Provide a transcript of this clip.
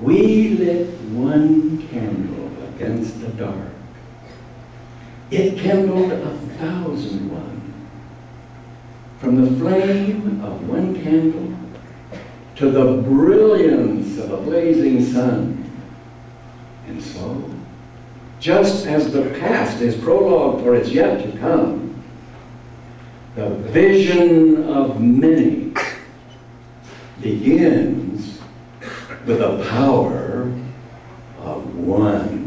We lit one candle against the dark. It kindled 1,001. From the flame of one candle to the brilliance of a blazing sun. And so, just as the past is prologue for its yet to come, the vision of many begins with the power of one.